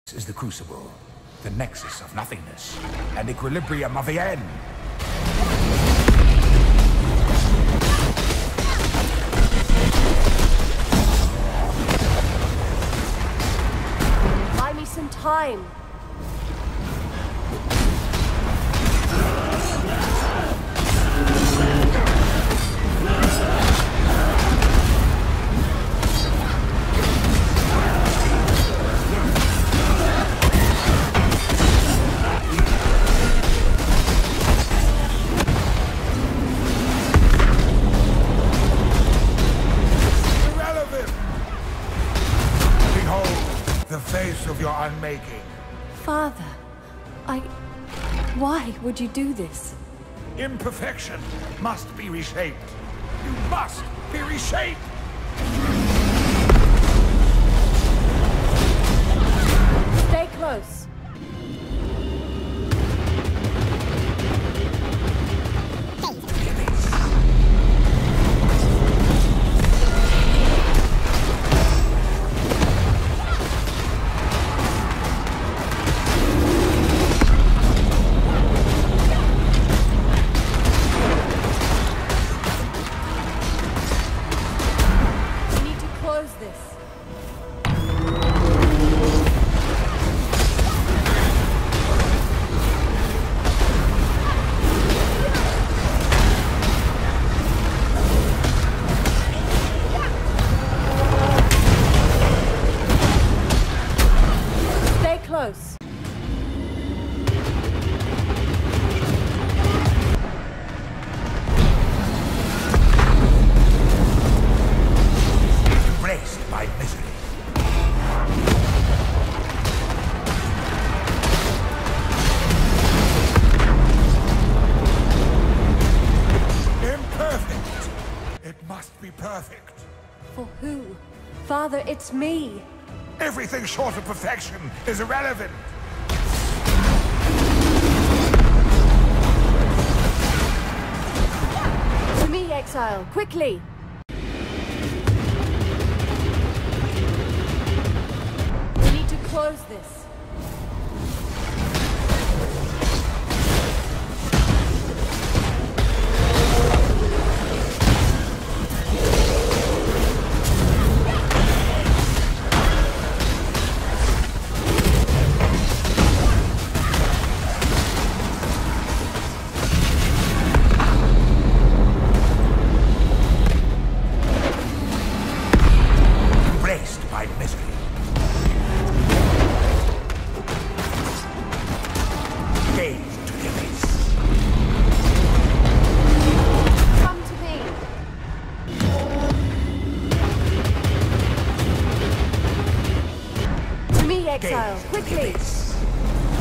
Is the Crucible, the nexus of nothingness, and equilibrium of the end. Buy me some time. The face of your unmaking. Father, why would you do this? Imperfection must be reshaped. You must be reshaped! Stay close. Close. Embraced by misery. Imperfect. It must be perfect. For who? Father, it's me. Everything short of perfection is irrelevant. To me, Exile, quickly! We need to close this. By misery. Gaze to the abyss. Come to me. To me, Exile, quickly.